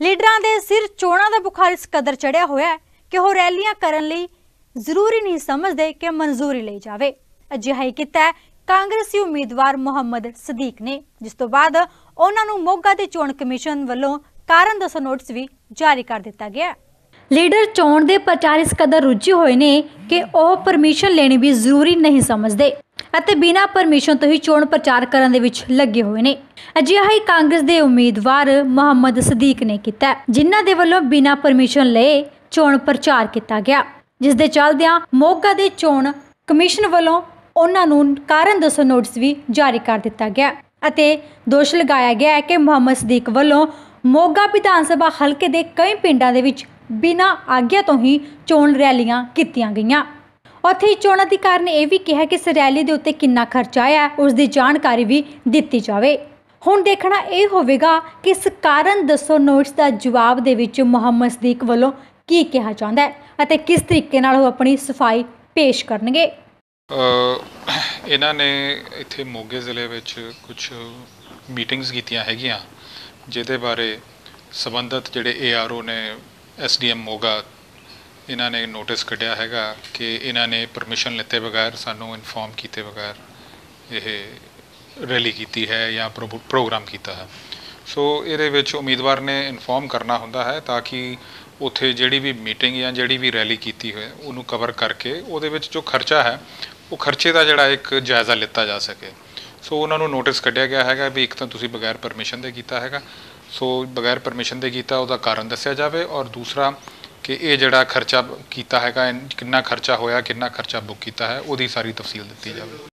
ਲੀਡਰਾਂ ਦੇ ਸਿਰ ਚੋਣਾਂ ਦਾ ਬੁਖਾਰ ਇਸ ਕਦਰ ਚੜਿਆ ਹੋਇਆ ਹੈ ਕਿ ਉਹ ਰੈਲੀਆਂ ਕਰਨ ਲਈ ਜ਼ਰੂਰੀ ਨਹੀਂ ਸਮਝਦੇ ਕਿ ਮਨਜ਼ੂਰੀ ਲਈ ਜਾਵੇ। ਅਜਿਹਾ ਹੀ ਕੀਤਾ ਹੈ ਕਾਂਗਰਸੀ ਉਮੀਦਵਾਰ ਮੁਹੰਮਦ ਸਦੀਕ ਨੇ, जिस तो बाद उन्होंने मोगा के चोण कमीशन वालों कारण दसो नोटिस भी जारी कर दिता गया। लीडर चोण के प्रचार इस कदर रुझे हुए ने कि वह परमिशन लेनी भी जरूरी नहीं समझते ਅਤੇ बिना परमिशन तो ही चोण प्रचार करने विच लगे हुए ने। अजिहा ही कांग्रेस के उम्मीदवार मुहम्मद सदीक ने किया, जिन्हां दे वल्लों बिना परमिशन लए चोण प्रचार किया गया, जिस दे चलदियां मोगा के चोण कमीशन वालों उन्हां नूं कारण दसो नोटिस भी जारी कर दिता गया ਅਤੇ दोष लगाया गया है कि मुहम्मद सदीक वालों मोगा विधान सभा हल्के के कई पिंडों के विच बिना आग्या तो ही चोण रैलियां कीतियां गईयां। उत्थे ही चोण अधिकार ने यह भी कहा कि इस रैली के उत्ते कितना खर्चा आया उसकी जानकारी भी दी जाए। हुण देखना यह होवेगा कि इस कारण दसो नोटिस का जवाब दे विच मुहम्मद सदीक वालों की कहा जाता है अते किस तरीके नाल वो अपनी सफाई पेश करनगे। इन्हों ने इत्थे मोगे ज़िले में कुछ मीटिंग्स कीतियां हैगियां जिहदे बारे संबंधित जिहड़े ARO ने SDM मोगा इन्हों ने नोटिस कढ़िया हैगा कि इन्हों ने परमिशन लेते बगैर सानू इनफॉर्म किए बगैर यह रैली की है या प्रोग्राम किया है। सो ये उम्मीदवार ने इनफॉर्म करना होंदा है ताकि उत्थे जिहड़ी भी मीटिंग या जिहड़ी भी रैली की है उन्होंने कवर करके उहदे विच जो खर्चा है वो खर्चे का जिहड़ा एक जायज़ा लिता जा सके। सो उन्होंने नोटिस कढ़िया गया है भी एक तो तुसीं बगैर परमिशन दे कीता हैगा, सो बगैर परमिशन दे कीता उहदा कारण दस्सिया जाए और दूसरा कि ये जिहड़ा खर्चा कीता हैगा कितना खर्चा होया कितना खर्चा बुक किया है उहदी सारी तफसील दी जाए।